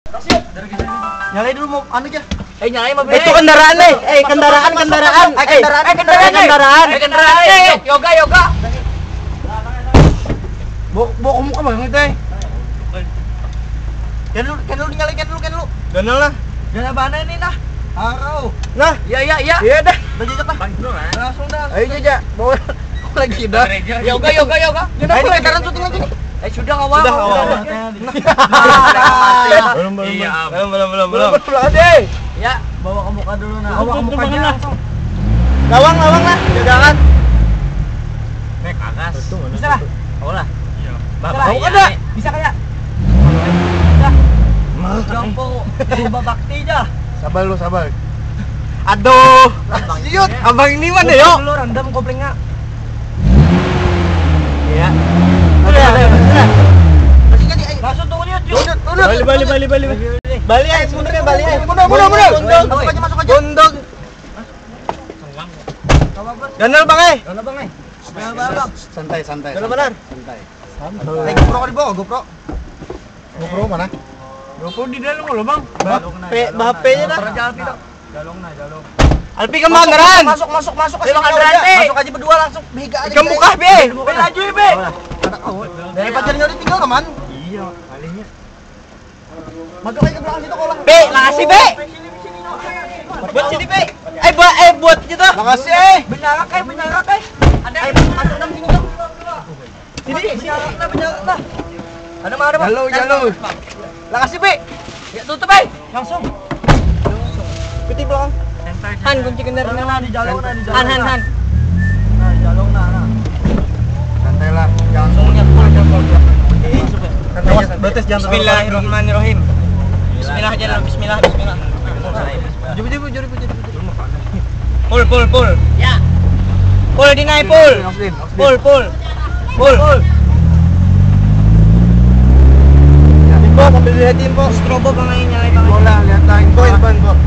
Nyalain dulu mau anu aja. Nyalain mobil. Itu kendaraan nih. Kendaraan. Yoga. Bawa kamu ke mana teh? Kan lu nyalain dulu. Ganal lah. Jangan mana ini nah. Arau. Nah, Iya. iya dah. Udah jajak lah. Langsung dah. Ayo Jaja, bawa lagi dah. Yoga. Ayo kendaraan syuting aja nih. Sudah awal. Belum. Ade. Ya, Bawa ke muka dulu nah. Bawa ke muka aja langsung. Lawang lah, jagaan. Nek agas. Bisa lah. Oh lah. Iya. Bawa ada. Bisa kayak. Jompo. Coba bakti aja. Sabar. Aduh. Siut, abang ini mana yo? Dulu random koplingnya. Iya. Langsung tunggu yuk. Bali. Bali aja, sebenarnya Bali aja. Mundur. Masuk aja. Gondong. Ganal bang eh. Ganal bang nih. Santai. Ganal benar. Santai. GoPro di bawah, GoPro. GoPro mana? GoPro di dalam lo bang. HP-nya dah. Jalong. Alpi ke mandaran. Masuk. Belok kanan, Be. Masuk aja berdua langsung. Biga aja. Ke muka be. Be laju be. Dari pacarnya udah tinggal kaman. Iya, kalinya. Masuk aja ke belakang situ kau lah. Be, makasih be. Buat sini be. Buat gitu. Makasih Benyarak Ada masuk dalam sini dong. Sini. Benyarak lah. Ada mana bang? Jalur. Makasih be. Ya tutup be. Langsung. Piti belakang. Han kunci kendaraan. Di jalong nah. Han. Nah, di jalong nah. Santai lah. Jangan Langsungnya full. Batas jangan. Bismillahirrahmanirrahim. Bismillah. Juru. Pul. Ya. Pul dinaik pul. Pul. Info, sambil lihat info. Strobo bang nyalain bang. Bola, lihat info.